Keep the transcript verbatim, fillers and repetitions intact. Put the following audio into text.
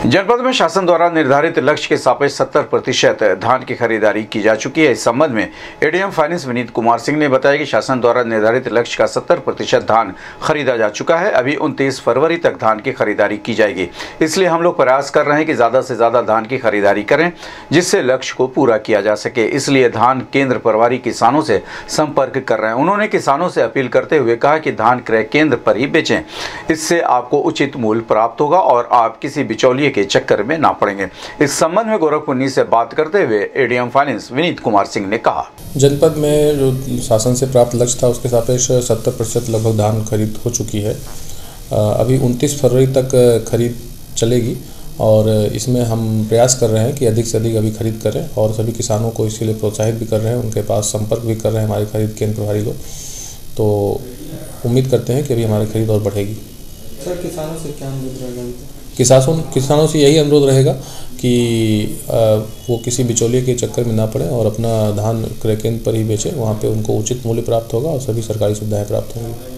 जनपद में शासन द्वारा निर्धारित लक्ष्य के सापेक्ष सत्तर प्रतिशत धान की खरीदारी की जा चुकी है। इस संबंध में एडीएम फाइनेंस विनीत कुमार सिंह ने बताया कि शासन द्वारा निर्धारित लक्ष्य का सत्तर प्रतिशत धान खरीदा जा चुका है। अभी उनतीस फरवरी तक धान की खरीदारी की जाएगी, इसलिए हम लोग प्रयास कर रहे हैं कि ज़्यादा से ज़्यादा धान की खरीदारी करें जिससे लक्ष्य को पूरा किया जा सके। इसलिए धान केंद्र प्रभारी किसानों से संपर्क कर रहे हैं। उन्होंने किसानों से अपील करते हुए कहा कि धान क्रय केंद्र पर ही बेचें, इससे आपको उचित मूल्य प्राप्त होगा और आप किसी बिचौलिए के चक्कर में ना पड़ेंगे। इस संबंध में गोरखपुर से बात करते हुए एडीएम फाइनेंस विनीत कुमार सिंह ने कहा, जनपद में जो शासन से प्राप्त लक्ष्य था उसके सापेक्ष सत्तर प्रतिशत लगभग धान खरीद हो चुकी है। अभी उनतीस फरवरी तक खरीद चलेगी और इसमें हम प्रयास कर रहे हैं कि अधिक से अधिक अभी खरीद करें और सभी किसानों को इसके लिए प्रोत्साहित भी कर रहे हैं, उनके पास संपर्क भी कर रहे हैं हमारे खरीद केंद्र प्रभारी लोग। तो उम्मीद करते हैं कि अभी हमारी खरीद और बढ़ेगी। सर, किसानों से क्या अनुरोध रहेगा? किसानों किसानों से यही अनुरोध रहेगा कि वो किसी बिचौलिए के चक्कर में ना पड़े और अपना धान क्रय केंद्र पर ही बेचें। वहाँ पे उनको उचित मूल्य प्राप्त होगा और सभी सरकारी सुविधाएं प्राप्त होंगी।